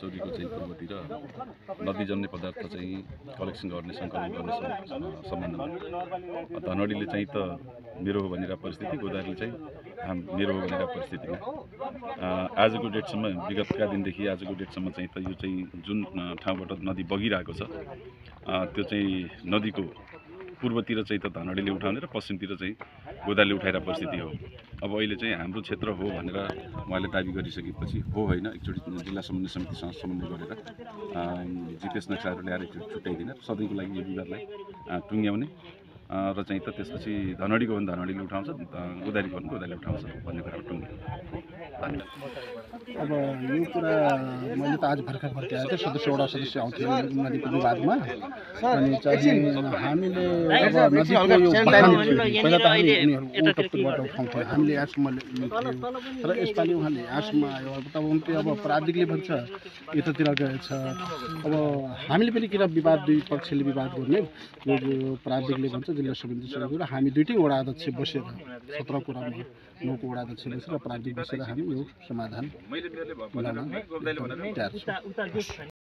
चौरीको चाहिँ पूर्वतिर नदीजन्य पदार्थ चाहिँ कलेक्सन गर्ने सङ्कलन गर्ने सम्बन्धमा धनगढीले चाहिँ त मेरो हो भनेर परिस्थिति, गोदावरीले चाहिँ मेरो हो भनेर परिस्थितिमा आजको डेटसम्म विगतका दिनदेखि आजको डेटसम्म चाहिँ त यो चाहिँ जुन ठाउँबाट नदी बगिरहेको छ त्यो चाहिँ नदीको पूर्वतिर चाहिँ त धनगढीले उठाउने र पश्चिमतिर चाहिँ गोदावरीले उठाइरहेको परिस्थिति हो। अब अहिले चाहिँ हाम्रो क्षेत्र हो भनेर उहाँले दाबी गरिसकेपछि हो होइन एकचोटि जिल्ला समन्वय समितिसँग समन्वय गरेर जिपिएस नक्साहरू ल्याएर छुट्याइदिन सधैँको लागि यो विवादलाई टुङ्ग्याउने र चाहिँ त त्यसपछि धनगढीको भने धनगढीले उठाउँछ, गोदावरीको भने गोदावरीले उठाउँछ भन्ने कुरामा टुङ्ग्यो। अब यो कुरा मैले त आज भर्खर आएको थिएँ, वडा सदस्य आउँथ्यो नदीको विवादमा अनि चाहिँ हामीले अब नदीको यो पहिला त हामी उनीहरू उल्टोबाट उठाउँथ्यौँ, हामीले यहाँसम्म लिन्थ्यौँ र यसपालि उहाँले यहाँसम्म आयो। अब त उनले अब प्राविधिकले भन्छ यतातिर गएछ, अब हामीले पनि किन विवाद दुई पक्षले विवाद गर्ने, यो प्राविधिकले भन्छ जिल्ला समितिसँग र हामी दुईटै वडा अध्यक्ष बसेर 17 कुरामा 9को वडा अध्यक्ष बसेर प्राविधिक बसेर हामी यो समाधान